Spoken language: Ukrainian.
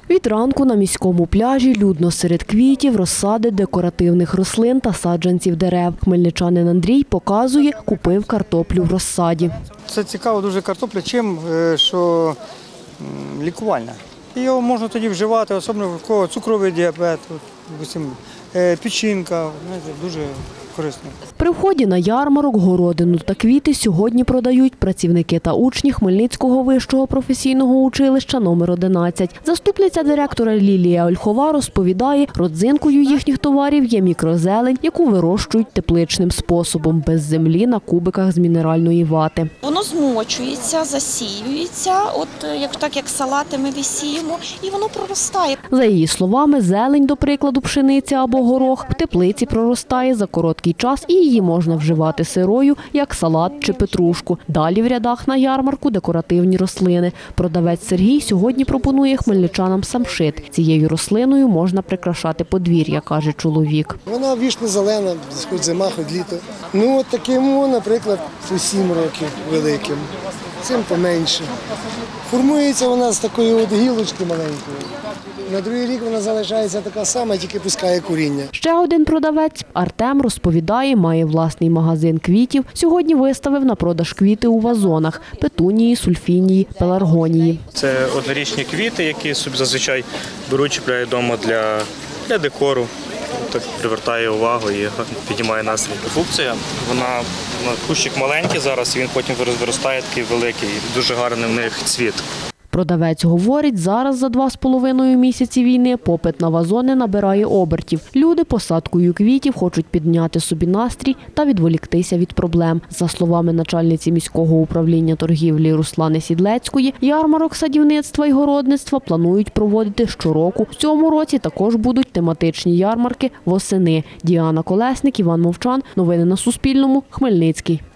Від ранку на міському пляжі людно серед квітів, розсади декоративних рослин та саджанців дерев. Хмельничанин Андрій показує, купив картоплю в розсаді. Це цікаво дуже картопля, чим, що лікувальна. Його можна тоді вживати, особливо в кого цукровий діабет, печінка, дуже корисно. При вході на ярмарок городину та квіти сьогодні продають працівники та учні Хмельницького вищого професійного училища номер 11. Заступниця директора Лілія Ольхова розповідає, родзинкою їхніх товарів є мікрозелень, яку вирощують тепличним способом, без землі на кубиках з мінеральної вати. Воно змочується, засіюється, як салати ми висіємо, і воно проростає. За її словами, зелень, до прикладу, пшениця або горох, в теплиці проростає за короткий час і її можна вживати сирою, як салат чи петрушку. Далі в рядах на ярмарку декоративні рослини. Продавець Сергій сьогодні пропонує хмельничанам самшит. Цією рослиною можна прикрашати подвір'я, каже чоловік. Вона вічно-зелена, хоч зима, хоч літо. От такому, наприклад, 7 років великим, цим поменше. Формується вона з такої гілочки маленької. На другий рік вона залишається така сама, тільки пускає коріння. Ще один продавець, Артем, розповідає, має власний магазин квітів. Сьогодні виставив на продаж квіти у вазонах – петунії, сульфінії, пеларгонії. Це однорічні квіти, які собі зазвичай беруть, чіпляють вдома для декору. Так привертає увагу і піднімає настрій. Функція, кущик маленький зараз, і він потім виростає такий великий, і дуже гарний в них цвіт. Продавець говорить, зараз за 2,5 місяці війни попит на вазони набирає обертів. Люди посадкою квітів хочуть підняти собі настрій та відволіктися від проблем. За словами начальниці міського управління торгівлі Руслани Сідлецької, ярмарок садівництва і городництва планують проводити щороку. В цьому році також будуть тематичні ярмарки восени. Діана Колесник, Іван Мовчан. Новини на Суспільному. Хмельницький.